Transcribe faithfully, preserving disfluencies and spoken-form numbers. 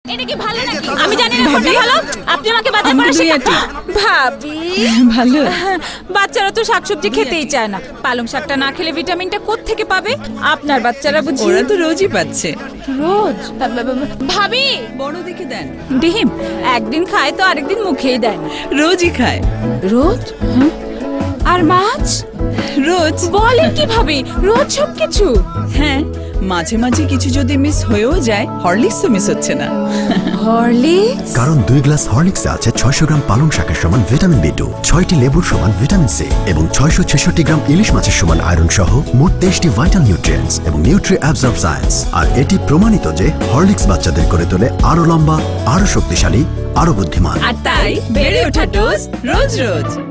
এটা কি ভালো নাকি? আমি জানি না কোনটা ভালো। আপনি আমাকে বাজার করা শেখান। ভাবি ভালো। বাচ্চারা তো শাকসবজি খেতেই চায় না। পালং শাকটা না খেলে ভিটামিনটা কোথা থেকে পাবে? আপনার বাচ্চারা বুঝি ওরা তো রোজই পাচ্ছে। রোজ? ভাবি বড় দেখে দেন। ডিম একদিন খায় তো আরেকদিন মুখেই দেয় না। রোজই খায়। রোজ? আর মাছ? রোজ। বলেন কিভাবে? রোজ সবকিছু? হ্যাঁ, মাঝে মাঝে কিছু যদি মিস হয়েও যায়, হরলিক্স তো মিস হচ্ছে না। হরলিক্স? কারণ দুই গ্লাস হরলিক্সে আছে ছয়শো গ্রাম পালং শাকের সমান ভিটামিন বি টু, ছয়টি লেবুর সমান ভিটামিন সি এবং ছয়শো ছেষট্টি গ্রাম ইলিশ মাছের সমান আয়রন সহ মোট তেইশটি ভাইটাল নিউট্রিয়েন্টস এবং নিউট্রি অ্যাবজর্ব সায়েন্স। আর এটি প্রমাণিত যে হরলিক্স বাচ্চাদের করে তোলে আরো লম্বা, আরো শক্তিশালী, আরো বুদ্ধিমান। আর তাই বেড়ে ওঠা ডোজ রোজ রোজ।